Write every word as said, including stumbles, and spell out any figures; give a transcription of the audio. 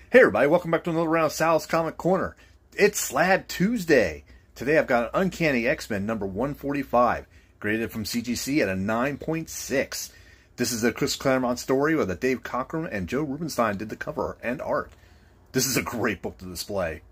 Hey everybody, welcome back to another round of Sal's Comic Corner. It's Slab Tuesday. Today I've got an Uncanny X-Men number one forty-five, graded from C G C at a nine point six. This is a Chris Claremont story where Dave Cockrum and Joe Rubinstein did the cover and art. This is a great book to display.